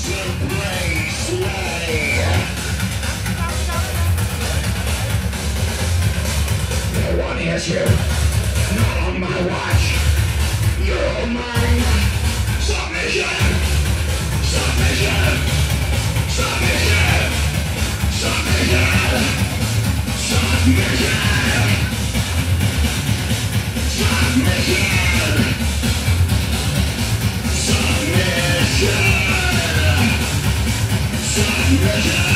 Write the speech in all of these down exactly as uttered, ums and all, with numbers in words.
You, not on my watch. You're mine. Submission. Submission. Submission. Submission. Submission. Submission. Submission. Submission.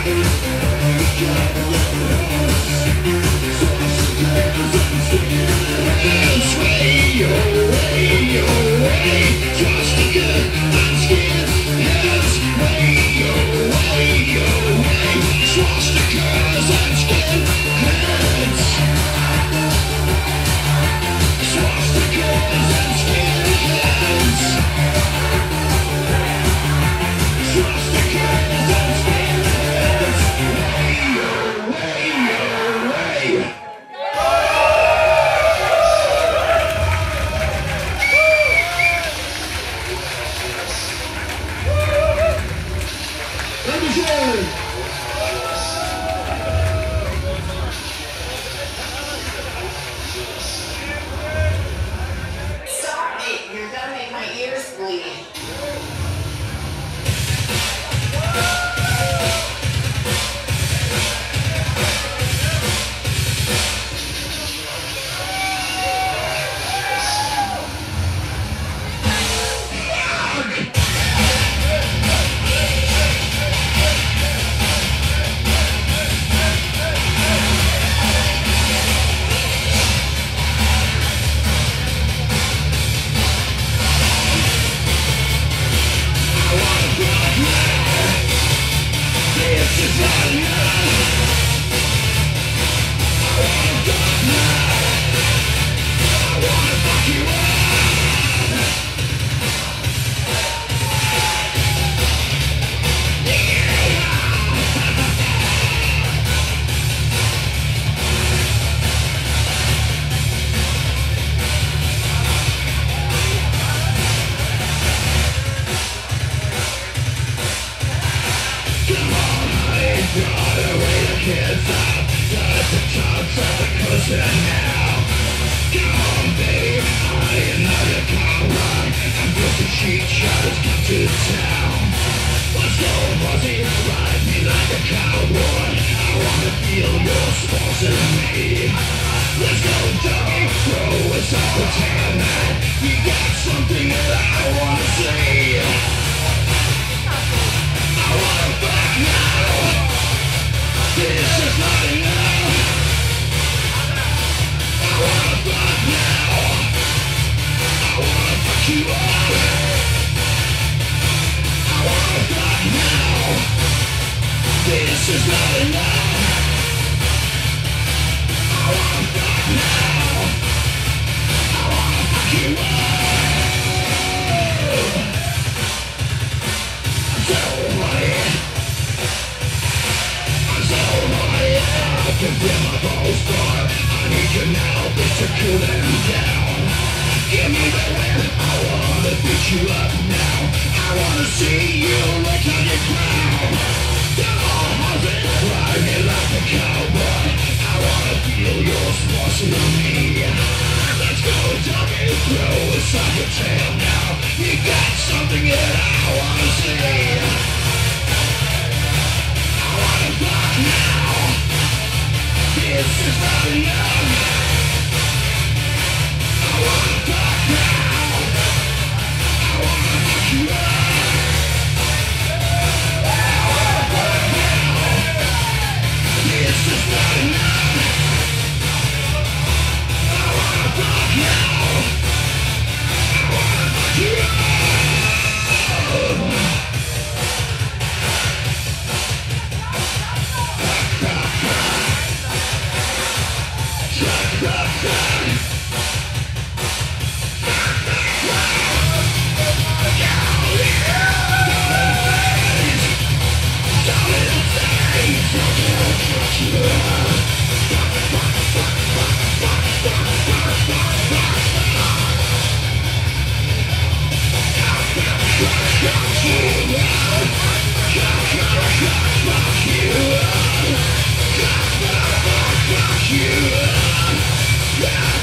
Stop it! You're gonna make my ears bleed. Yeah!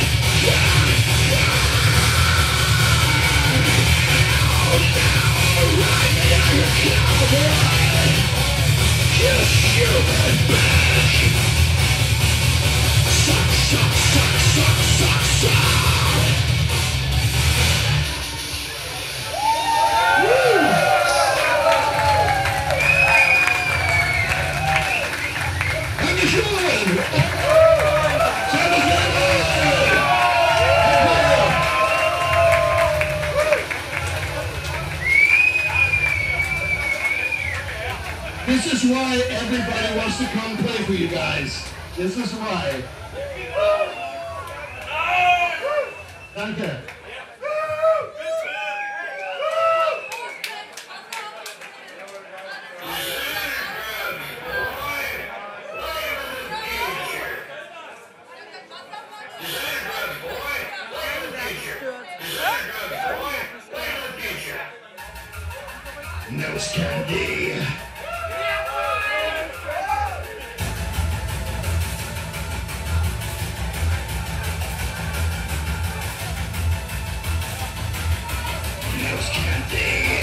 This is why everybody wants to come play for you guys. This is why. Danke. Nose candy. Nose candy.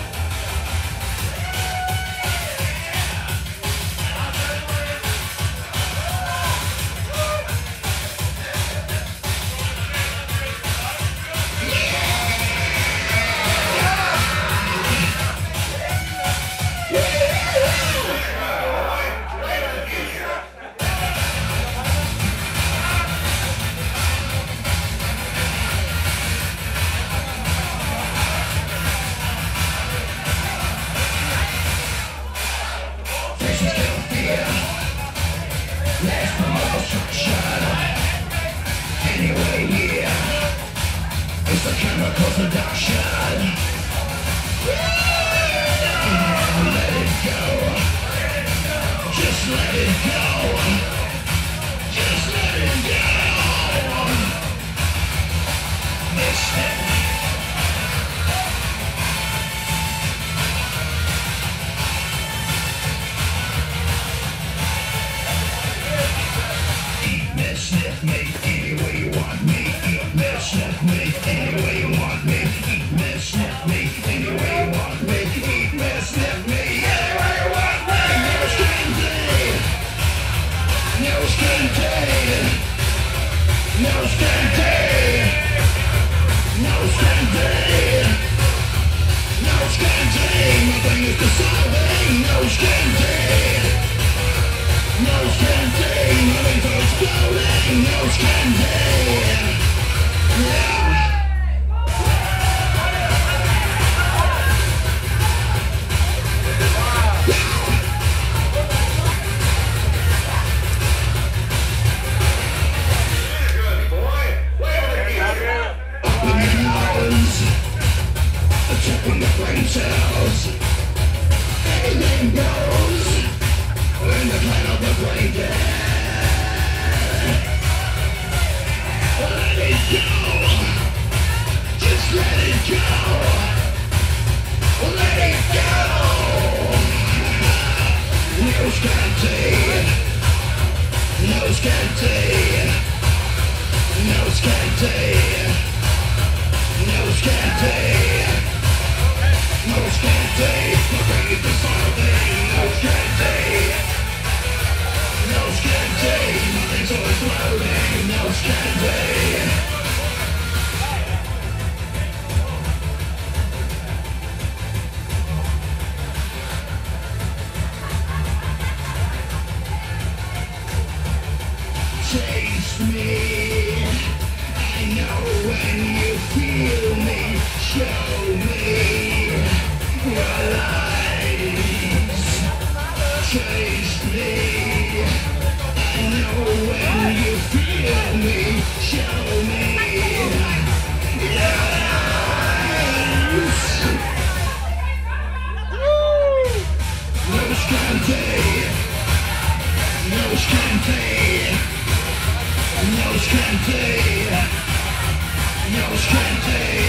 Last promotion. Anyway, yeah, it's a chemical seduction. And let it go. Just let it go. Just let it go. Miss it. Sniff me any way you want me. Eat me, sniff me any way you want me. Eat me, sniff me any way you want me. Eat me, sniff me any way you want me. Nose candy. Nose candy. Nose candy. Nose candy. Nose candy. Nothing is dissolving. Nose candy. Nose candy, my veins are exploding. Nose candy, yeah. Good boy. Up in your nose, attacking the brain cells. Anything goes. In the plan of the brain dead. Let it go. Just let it go. Let it go. Nose candy. Nose candy. Nose candy. Nose candy. Nose candy. My brain is dissolving. Nose candy. Nose candy, nothing's always floating. Nose candy. Taste me. I know when you feel me. Show me your lies. Taste me. I know when you feel me, show me your eyes. Nose candy. Nose candy. Nose candy. Nose candy.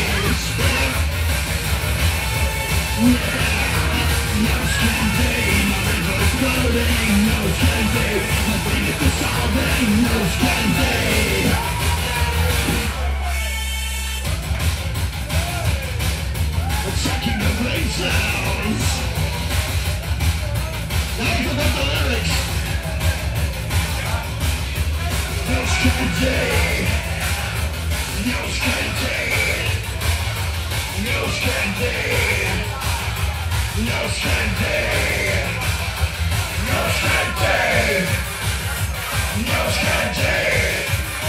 Nose candy. My brain is exploding. Nose candy. My brain is dissolving. Nose candy. Attacking the brain cells. I forgot the lyrics. Nose candy. Nose candy. Nose candy. Nose candy. Nose candy. Nose candy.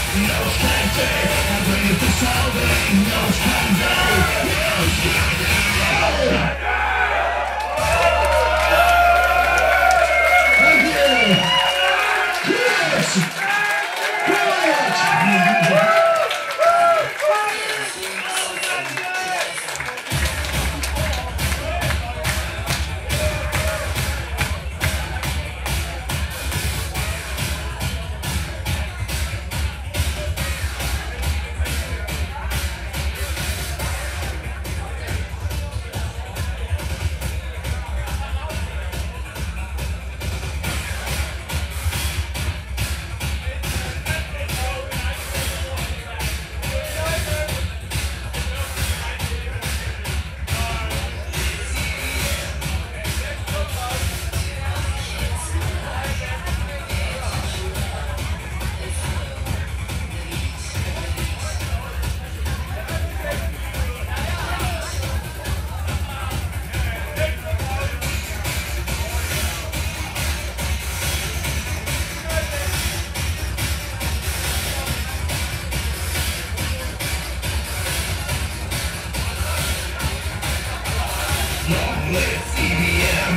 Long live E D M.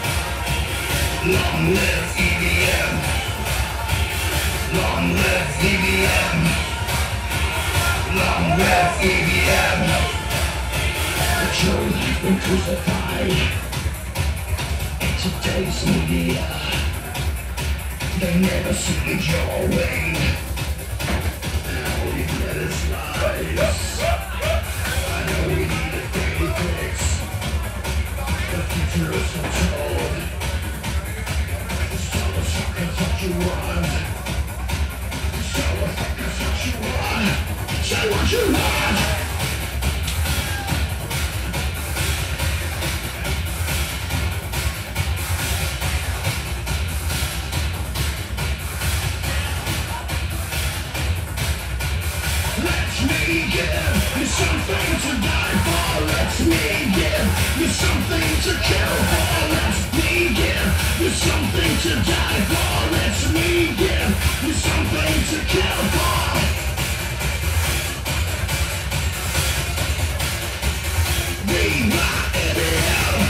Long live E D M. Long live E D M. Long live E D M. The truth has been crucified. In today's media, they never see your way. Now we let it slide. I know we need a daily fix. The future is untold. So the fuck is what you want. So the fuck is what you want. Say what you want. Let me give you something to die for. Let me give you something to kill for. Let me give you something to die for. Let me give you something to kill for. Viva E D M.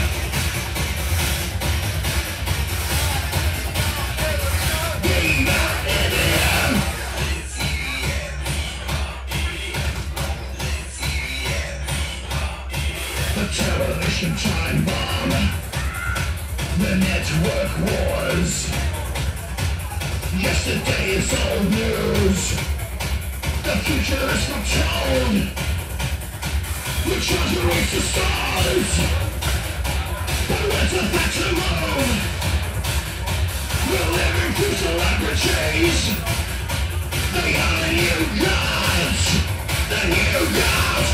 Viva E D M. The television time bomb, the network wars. Yesterday is old news. The future is not told. We're trying to reach the stars, but where's the back to the moon? We're living through celebrities. They are the new gods. The new gods.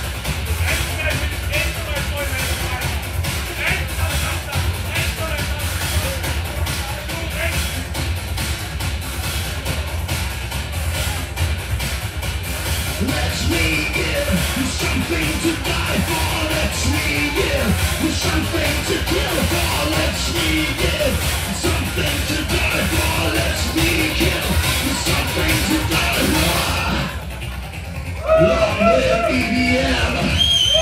Let me give you something to die for. Let me give you something to kill for. Let me give you something to die for. Let me give you something to die for. Long live E D M.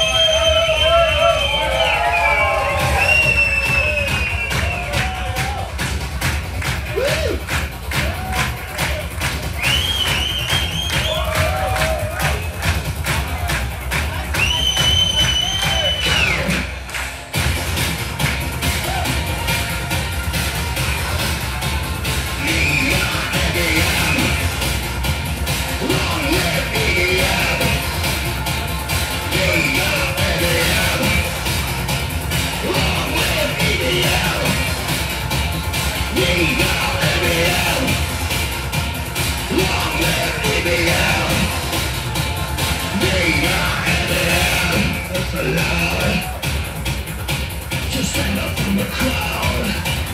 To stand up from the crowd.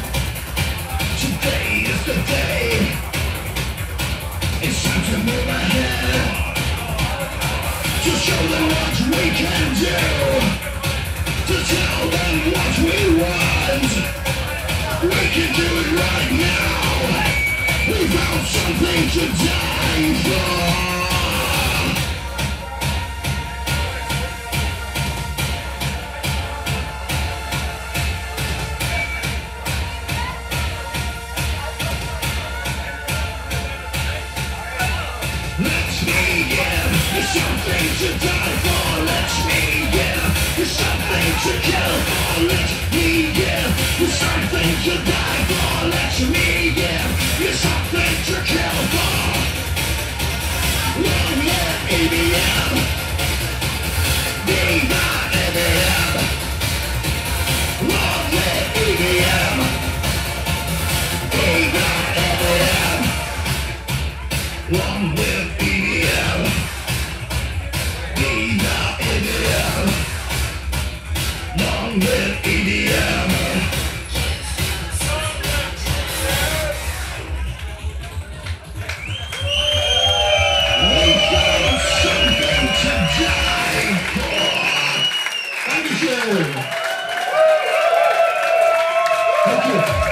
Today is the day. It's time to move ahead. To show them what we can do. To tell them what we want. We can do it right now. We found something to die for. Let's begin. There's something to die for. Let's begin. There's something to kill for. Let's begin. There's something to die for. Let's begin. There's something to kill for. Long live E B M. Viva E B M. Long live E B M. Viva E B M. Long live E B M. Viva E B M. Long live E B M. We got something to die for. Thank you. Thank you.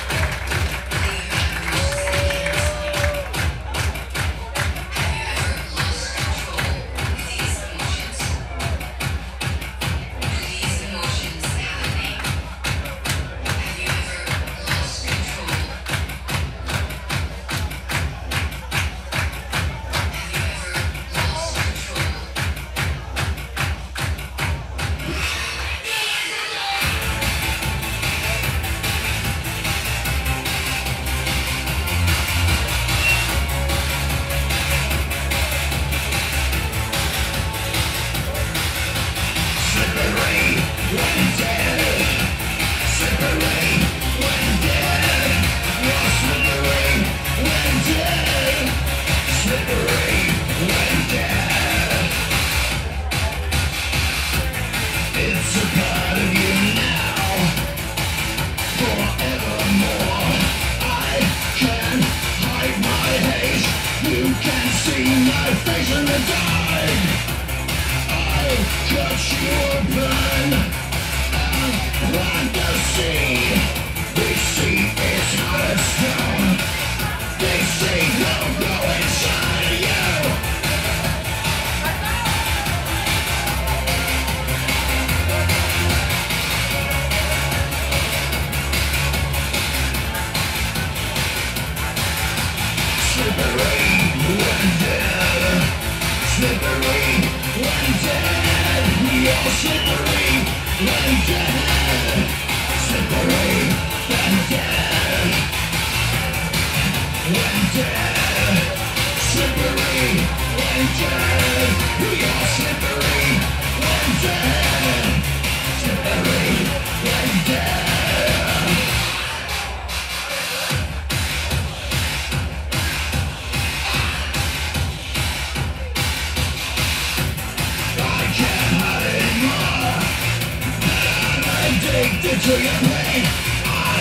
Addicted to your pain, I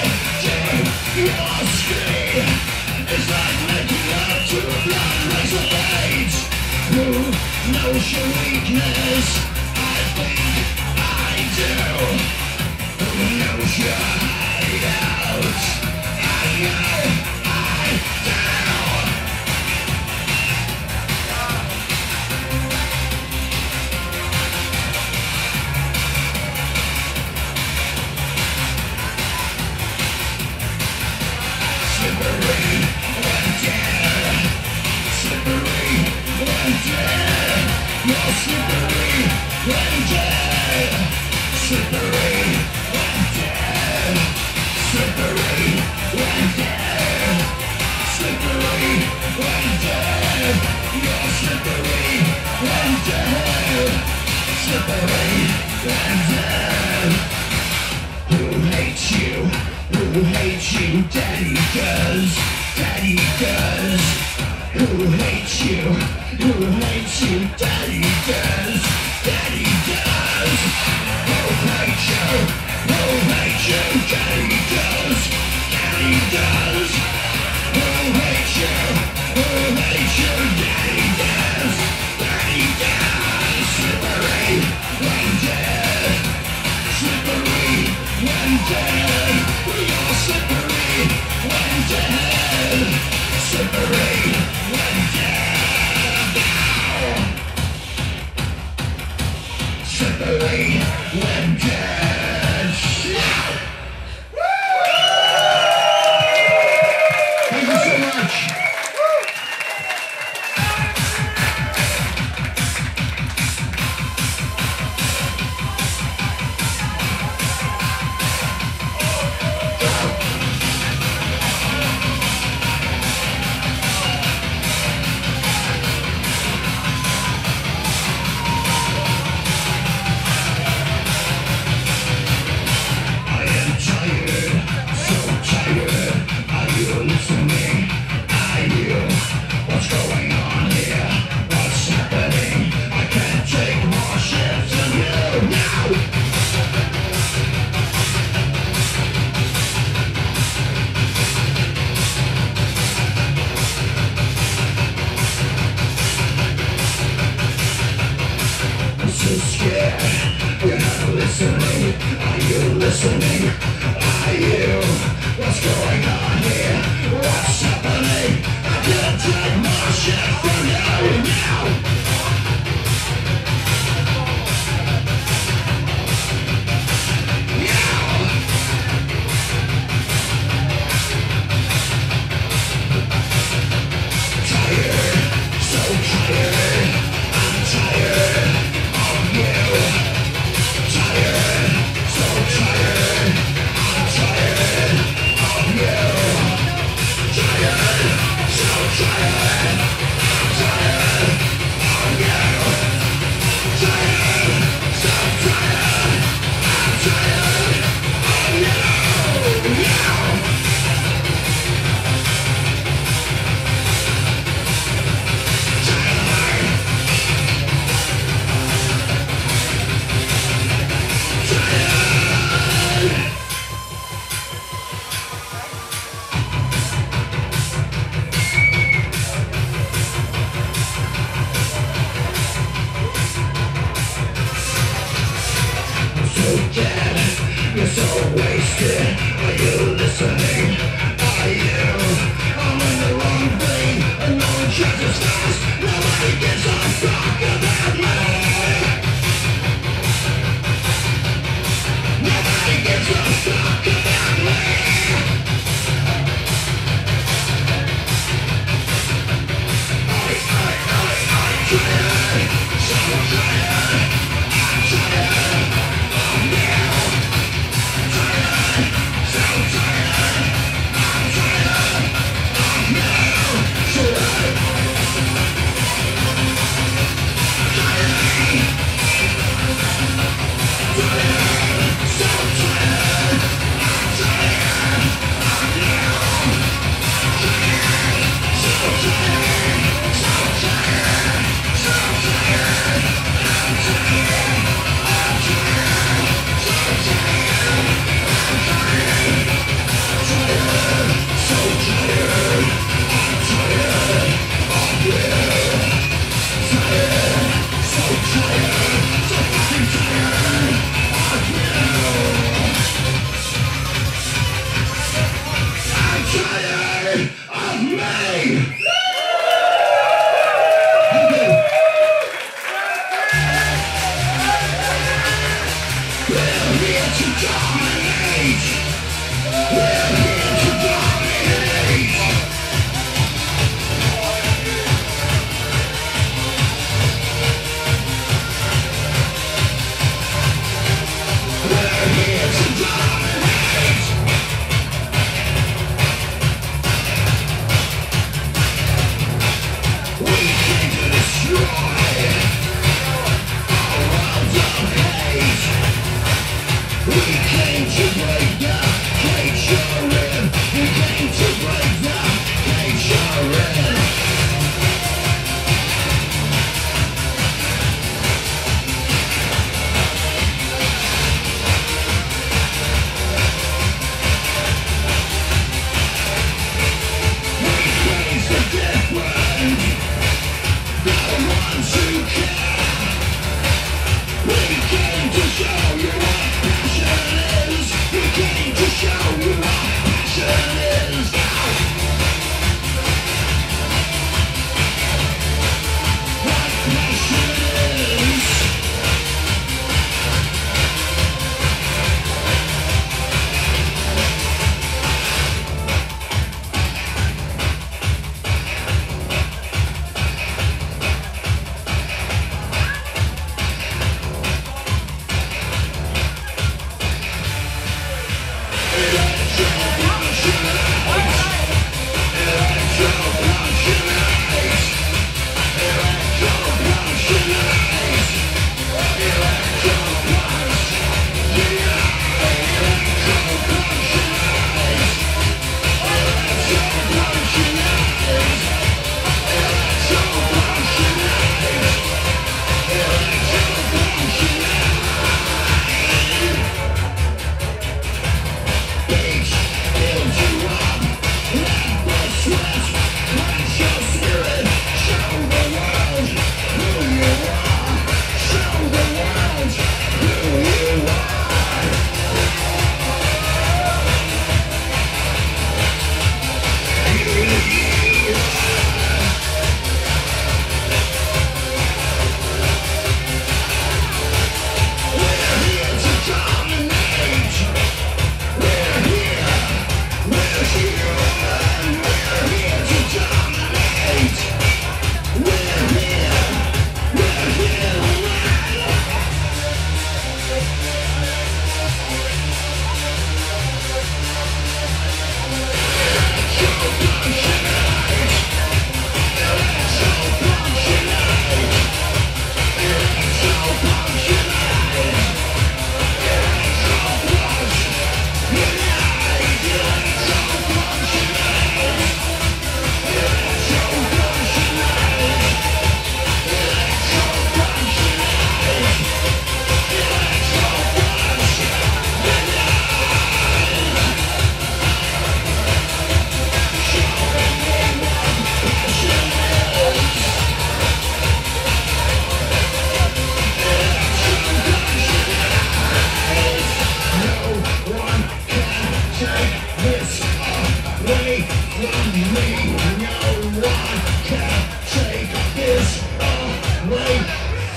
do your scream. It's like making love to a blood razor blades. Who knows your weakness? I think I do. Who knows your hideout? I know I do. Slippery when dead. Slippery when dead. You're slippery when dead. Slippery when dead. Slippery when dead. Slippery when dead. You're slippery when dead. Slippery when dead. Who hates you? Who hates you? Daddy does. Daddy does. Who hates you? Who hates you? Daddy does. Daddy does. Who hates you? Who hates you? Daddy does. Daddy does. Who hates you? Who hates you? Daddy does. Daddy does. Slippery when dead. Slippery when dead. We are slippery when dead. so scared. You're not listening. Are you listening? Are you? What's going on here? What's happening? I can't take more shit from you now. You're so wasted. Are you listening? Are you? I'm in the wrong thing, and no one tries as fast. Nobody gives a fuck about me. Nobody gives a fuck about me. I, I, I, I'm tired. So tired. I'm tired. I'm now. I'm tired.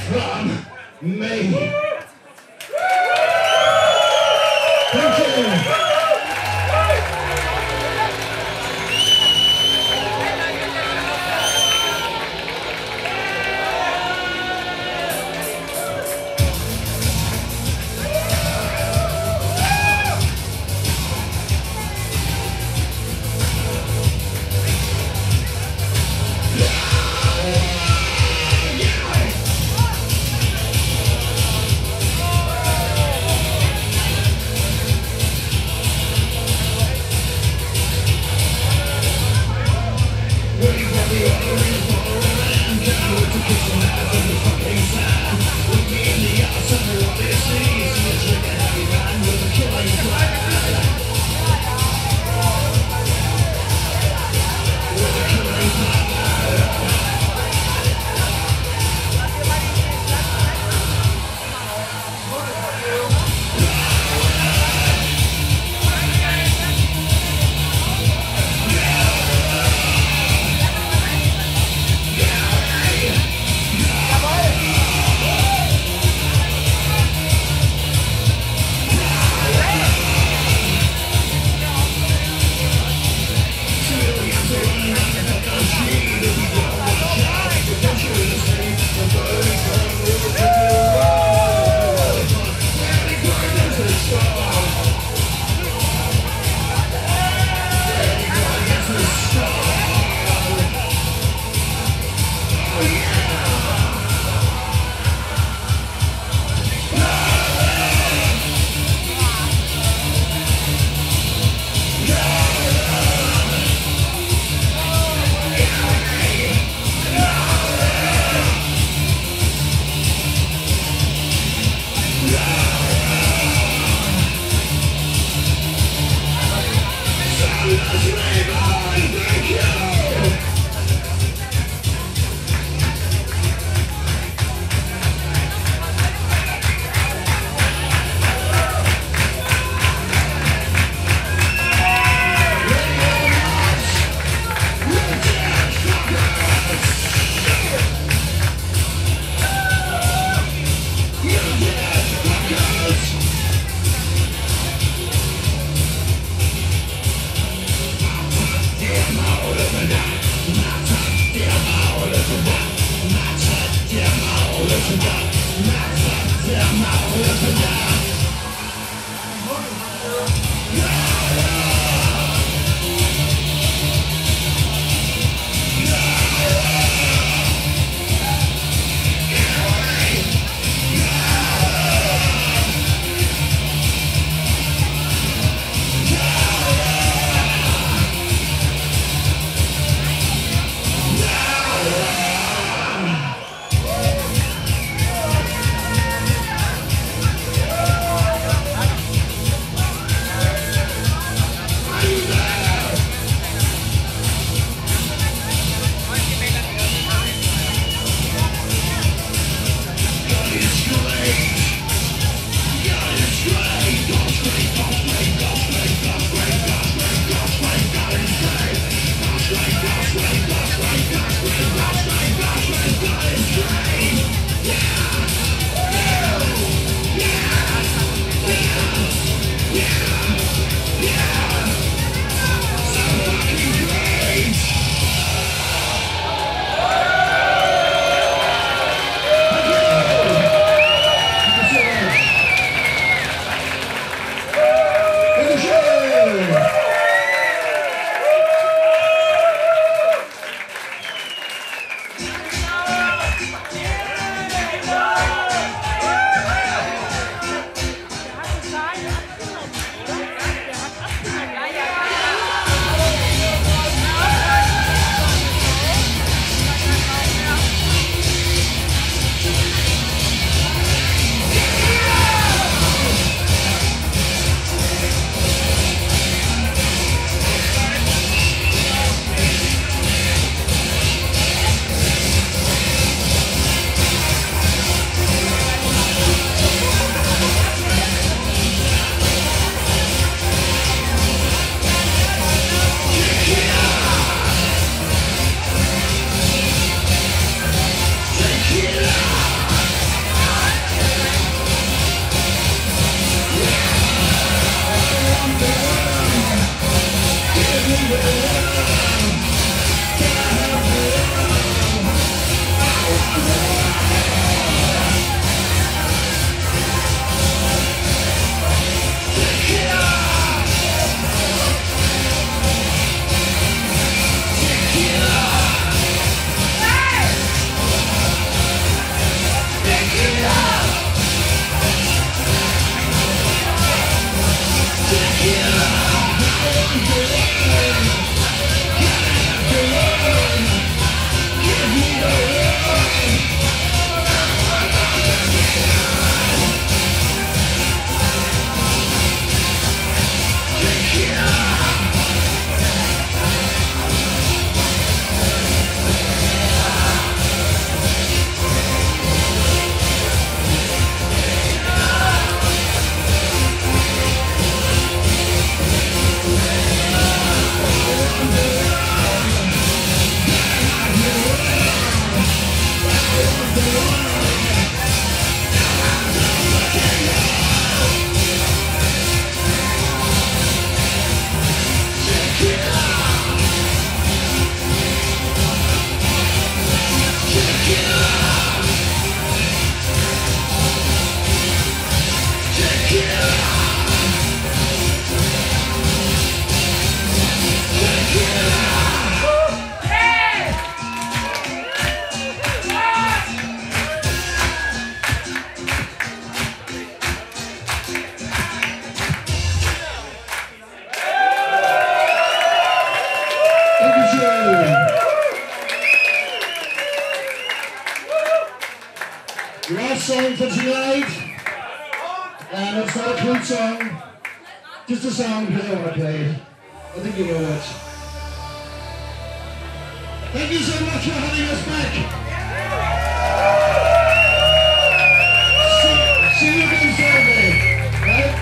from me. Thank you. Last song for tonight, and it's not a cute song, just a song because I want to play it. I think you know it. Thank you so much for having us back. See, see you again Saturday, right?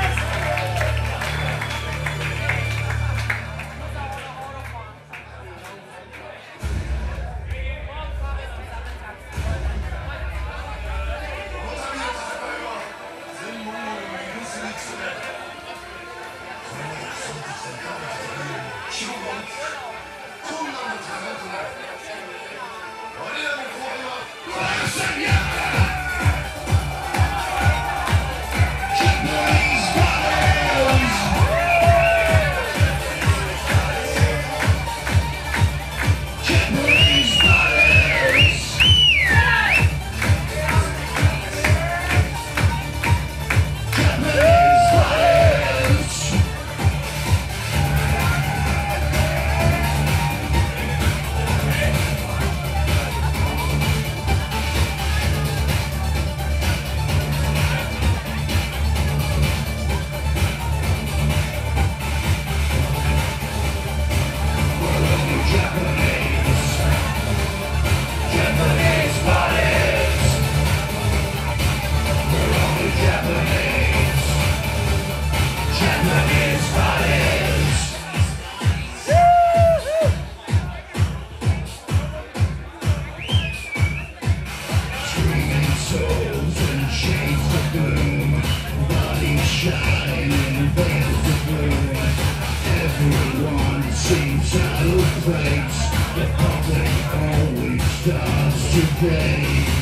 Everyone seems out of place. The public always starts to gaze.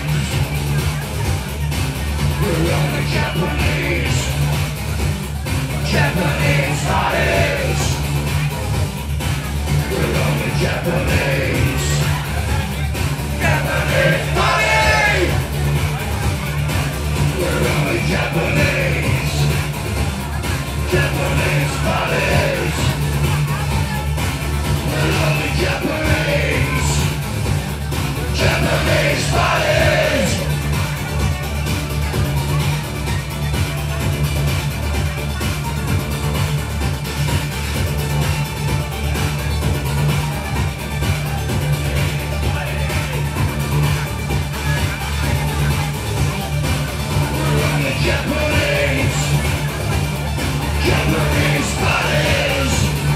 We're only Japanese, Japanese bodies. We're only Japanese, Japanese bodies. We're only Japanese, Japanese bodies. We're only Japanese, Japanese bodies. We're only Japanese, Japanese bodies.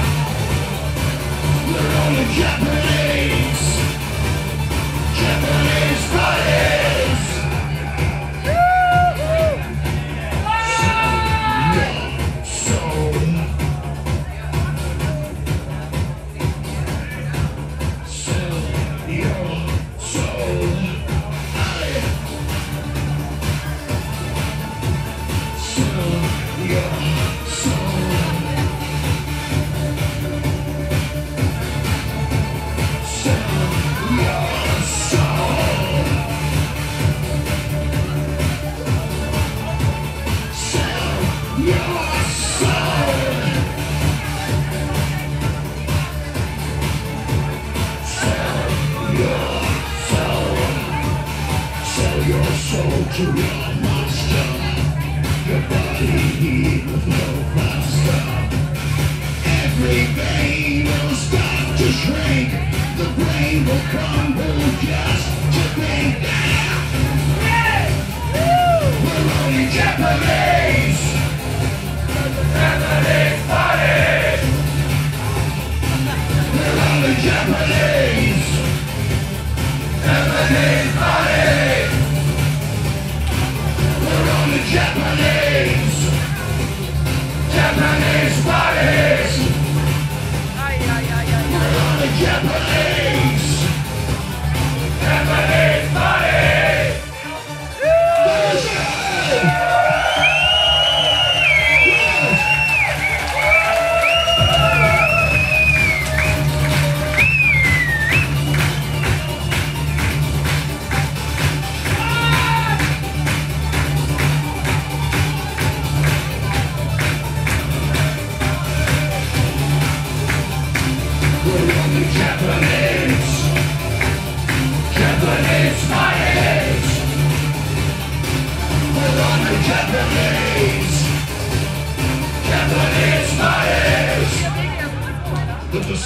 We're only Japanese, Japanese bodies. Sell your soul. Sell your soul. I sell your soul. To your monster, your body heat with no faster. Every vein will start to shrink. The brain will crumble just to think. We're only Japanese, Japanese bodies. We're only Japanese, Japanese bodies. We're only Japanese, Japanese bodies. We're only Japanese, Japanese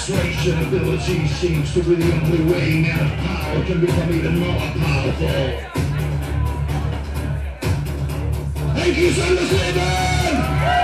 Persuasion ability seems to be the only way man of power can become even more powerful. Thank you, Son of Satan!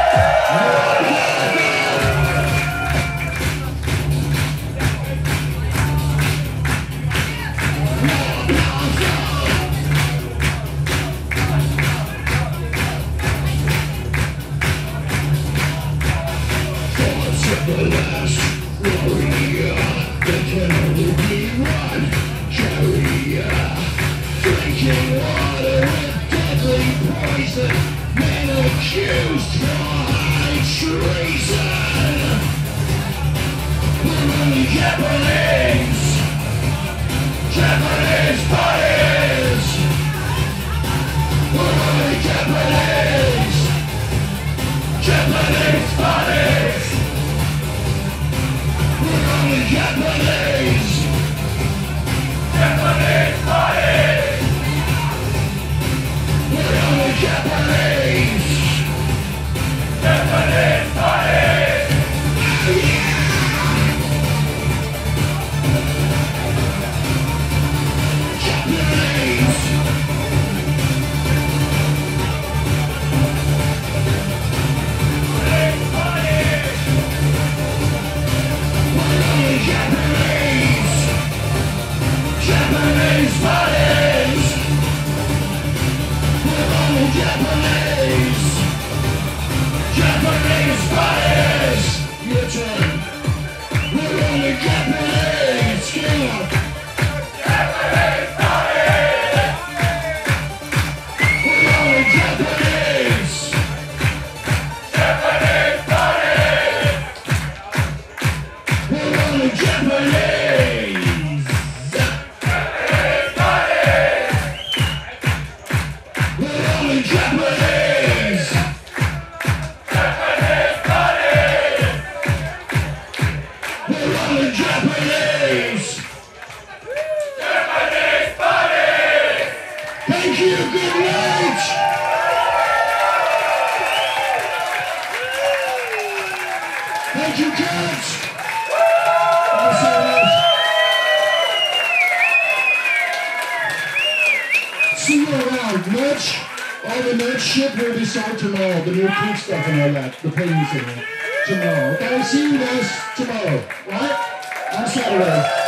The last warrior, there can only be one carrier. Drinking water with deadly poison, men accused for high treason. We're only Japanese, Japanese bodies. We're only Japanese, Japanese bodies. Japanese! Japanese bodies! We're only Japanese! Japanese bodies! Japanese! Japanese bodies! We're only Japanese! Japanese bodies! Your turn! We're only Japanese! Get up! Japanese bodies! We're only Japanese! Japanese bodies! We're only Japanese! Japanese! Japanese bodies! We're only Japanese! Japanese bodies! Thank you, good night! Thank you, kids! See you around, merch. All the merch shit will be sold tomorrow, the new pink stuff and all that, the paintings and all. Tomorrow. Okay, see you guys tomorrow, right? On Saturday.